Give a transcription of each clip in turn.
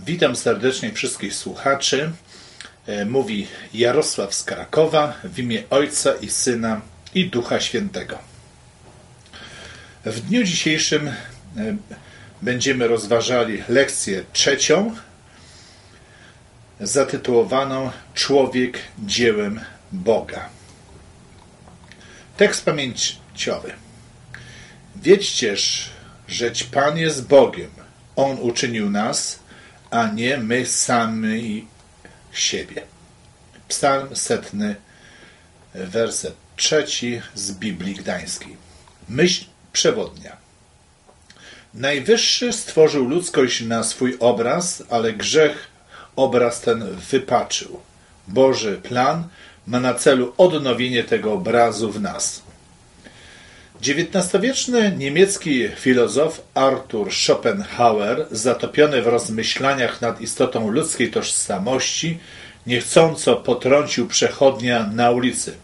Witam serdecznie wszystkich słuchaczy. Mówi Jarosław z Krakowa w imię Ojca i Syna i Ducha Świętego. W dniu dzisiejszym będziemy rozważali lekcję trzecią zatytułowaną Człowiek dziełem Boga. Tekst pamięciowy. Wiedźcież, żeć Pan jest Bogiem. On uczynił nas, a nie my sami siebie. Psalm 100, werset 3 z Biblii Gdańskiej. Myśl przewodnia. Najwyższy stworzył ludzkość na swój obraz, ale grzech obraz ten wypaczył. Boży plan ma na celu odnowienie tego obrazu w nas. XIX-wieczny niemiecki filozof Arthur Schopenhauer, zatopiony w rozmyślaniach nad istotą ludzkiej tożsamości, niechcąco potrącił przechodnia na ulicy.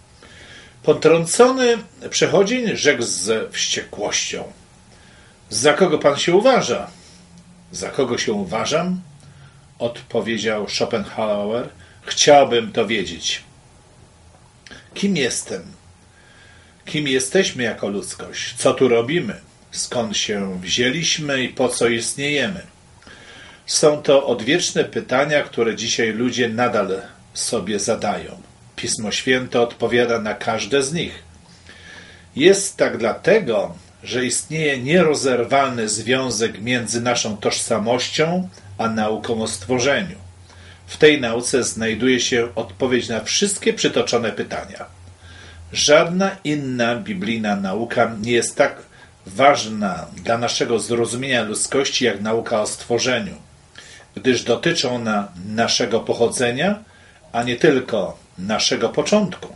Potrącony przechodzień rzekł z wściekłością: za kogo pan się uważa? Za kogo się uważam? Odpowiedział Schopenhauer. Chciałbym to wiedzieć. Kim jestem? Kim jesteśmy jako ludzkość? Co tu robimy? Skąd się wzięliśmy i po co istniejemy? Są to odwieczne pytania, które dzisiaj ludzie nadal sobie zadają. Pismo Święte odpowiada na każde z nich. Jest tak dlatego, że istnieje nierozerwalny związek między naszą tożsamością a nauką o stworzeniu. W tej nauce znajduje się odpowiedź na wszystkie przytoczone pytania. Żadna inna biblijna nauka nie jest tak ważna dla naszego zrozumienia ludzkości jak nauka o stworzeniu, gdyż dotyczy ona naszego pochodzenia, a nie tylko naszego początku.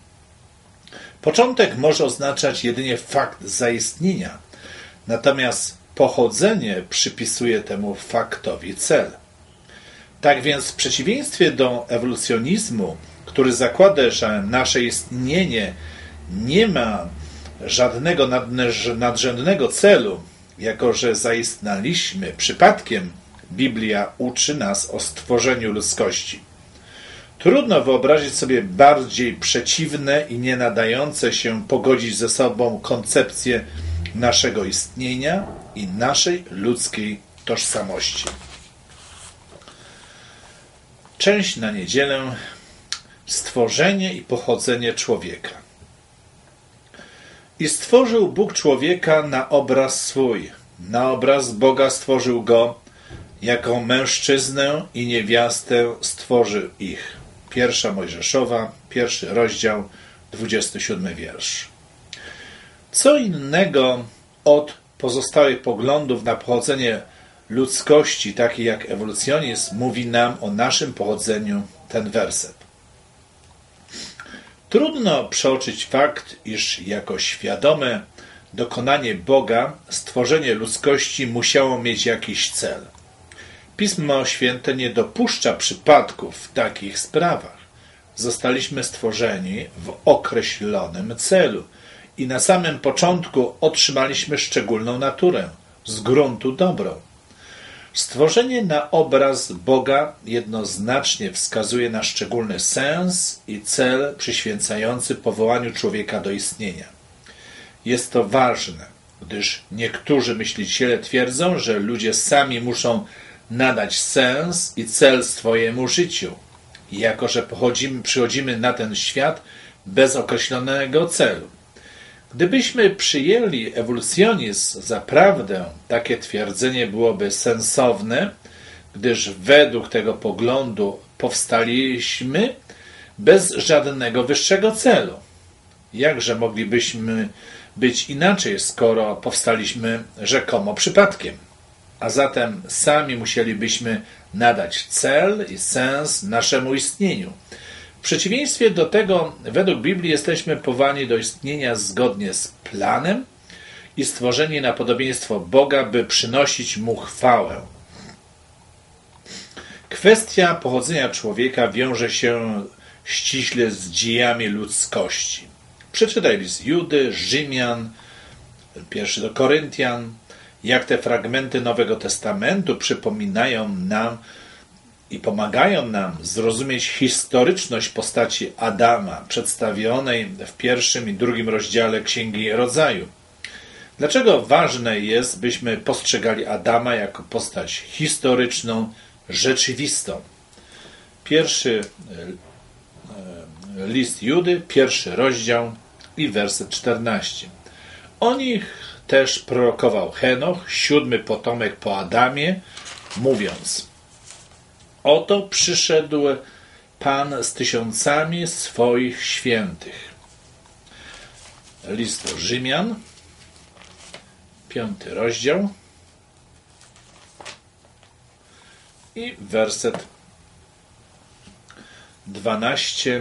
Początek może oznaczać jedynie fakt zaistnienia, natomiast pochodzenie przypisuje temu faktowi cel. Tak więc w przeciwieństwie do ewolucjonizmu, który zakłada, że nasze istnienie nie ma żadnego nadrzędnego celu, jako że zaistnieliśmy przypadkiem, Biblia uczy nas o stworzeniu ludzkości. Trudno wyobrazić sobie bardziej przeciwne i nie nadające się pogodzić ze sobą koncepcje naszego istnienia i naszej ludzkiej tożsamości. Część na niedzielę. Stworzenie i pochodzenie człowieka. I stworzył Bóg człowieka na obraz swój. Na obraz Boga stworzył go, jako mężczyznę i niewiastę stworzył ich. 1 Mojżeszowa, 1 rozdział, 27 wiersz. Co innego od pozostałych poglądów na pochodzenie ludzkości, takich jak ewolucjonizm, mówi nam o naszym pochodzeniu ten werset. Trudno przeoczyć fakt, iż jako świadome dokonanie Boga stworzenie ludzkości musiało mieć jakiś cel. Pismo Święte nie dopuszcza przypadków w takich sprawach. Zostaliśmy stworzeni w określonym celu i na samym początku otrzymaliśmy szczególną naturę, z gruntu dobrą. Stworzenie na obraz Boga jednoznacznie wskazuje na szczególny sens i cel przyświęcający powołaniu człowieka do istnienia. Jest to ważne, gdyż niektórzy myśliciele twierdzą, że ludzie sami muszą nadać sens i cel swojemu życiu, jako że przychodzimy na ten świat bez określonego celu. Gdybyśmy przyjęli ewolucjonizm za prawdę, takie twierdzenie byłoby sensowne, gdyż według tego poglądu powstaliśmy bez żadnego wyższego celu. Jakże moglibyśmy być inaczej, skoro powstaliśmy rzekomo przypadkiem? A zatem sami musielibyśmy nadać cel i sens naszemu istnieniu. W przeciwieństwie do tego, według Biblii jesteśmy powołani do istnienia zgodnie z planem i stworzeni na podobieństwo Boga, by przynosić Mu chwałę. Kwestia pochodzenia człowieka wiąże się ściśle z dziejami ludzkości. Przeczytaj list Judy, Rzymian, 1 do Koryntian. jak te fragmenty Nowego Testamentu przypominają nam i pomagają nam zrozumieć historyczność postaci Adama, przedstawionej w pierwszym i drugim rozdziale Księgi Rodzaju. Dlaczego ważne jest, byśmy postrzegali Adama jako postać historyczną, rzeczywistą? Pierwszy list Judy, 1 rozdział i werset 14. O nich też prorokował Henoch, 7. potomek po Adamie, mówiąc: oto przyszedł Pan z tysiącami swoich świętych. List do Rzymian, 5. rozdział i werset 12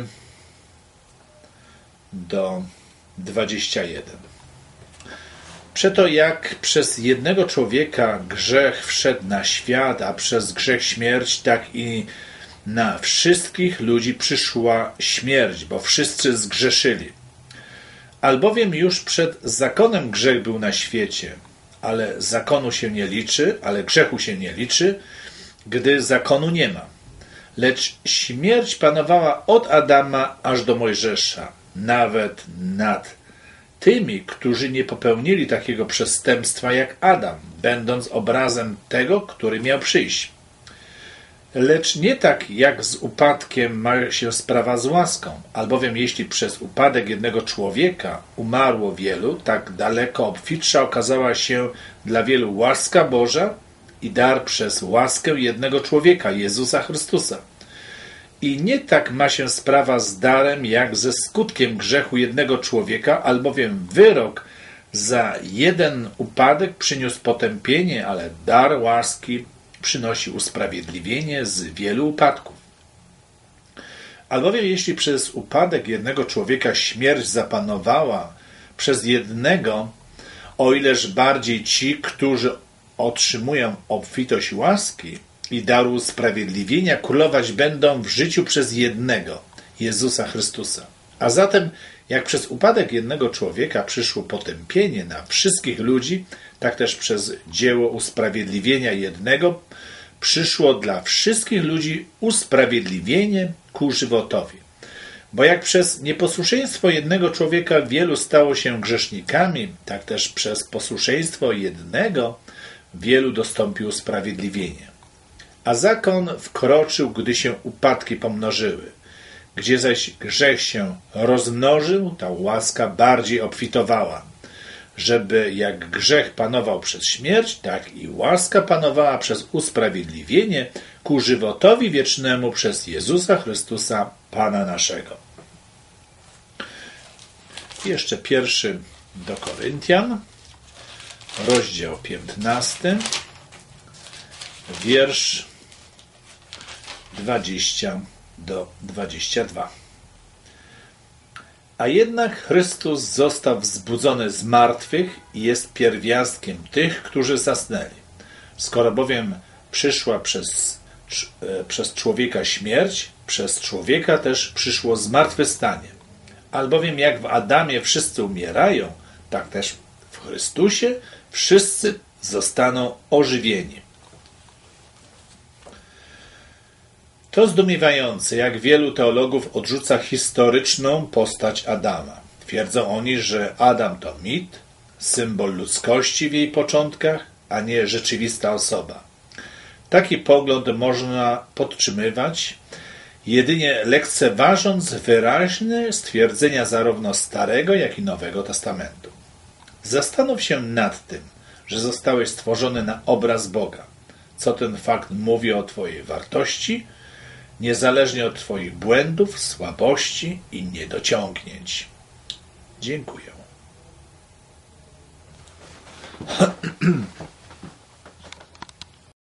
do 21. Przeto jak przez jednego człowieka grzech wszedł na świat, a przez grzech śmierć, tak i na wszystkich ludzi przyszła śmierć, bo wszyscy zgrzeszyli. Albowiem już przed zakonem grzech był na świecie, ale zakonu się nie liczy, ale grzechu się nie liczy, gdy zakonu nie ma. Lecz śmierć panowała od Adama aż do Mojżesza, nawet nad tymi, którzy nie popełnili takiego przestępstwa jak Adam, będąc obrazem tego, który miał przyjść. Lecz nie tak jak z upadkiem ma się sprawa z łaską, albowiem jeśli przez upadek jednego człowieka umarło wielu, tak daleko obfitsza okazała się dla wielu łaska Boża i dar przez łaskę jednego człowieka, Jezusa Chrystusa. I nie tak ma się sprawa z darem, jak ze skutkiem grzechu jednego człowieka, albowiem wyrok za jeden upadek przyniósł potępienie, ale dar łaski przynosi usprawiedliwienie z wielu upadków. Albowiem jeśli przez upadek jednego człowieka śmierć zapanowała przez jednego, o ileż bardziej ci, którzy otrzymują obfitość łaski i daru usprawiedliwienia, królować będą w życiu przez jednego, Jezusa Chrystusa. A zatem, jak przez upadek jednego człowieka przyszło potępienie na wszystkich ludzi, tak też przez dzieło usprawiedliwienia jednego przyszło dla wszystkich ludzi usprawiedliwienie ku żywotowi. Bo jak przez nieposłuszeństwo jednego człowieka wielu stało się grzesznikami, tak też przez posłuszeństwo jednego wielu dostąpiło usprawiedliwienia. A zakon wkroczył, gdy się upadki pomnożyły. Gdzie zaś grzech się rozmnożył, ta łaska bardziej obfitowała, żeby jak grzech panował przez śmierć, tak i łaska panowała przez usprawiedliwienie ku żywotowi wiecznemu przez Jezusa Chrystusa, Pana naszego. I jeszcze 1 do Koryntian, rozdział 15, wiersz 20 do 22. A jednak Chrystus został wzbudzony z martwych i jest pierwiastkiem tych, którzy zasnęli. Skoro bowiem przyszła przez człowieka śmierć, przez człowieka też przyszło zmartwychwstanie. Albowiem jak w Adamie wszyscy umierają, tak też w Chrystusie wszyscy zostaną ożywieni. To zdumiewające, jak wielu teologów odrzuca historyczną postać Adama. Twierdzą oni, że Adam to mit, symbol ludzkości w jej początkach, a nie rzeczywista osoba. Taki pogląd można podtrzymywać, jedynie lekceważąc wyraźne stwierdzenia zarówno Starego, jak i Nowego Testamentu. Zastanów się nad tym, że zostałeś stworzony na obraz Boga. Co ten fakt mówi o twojej wartości, niezależnie od twoich błędów, słabości i niedociągnięć. Dziękuję.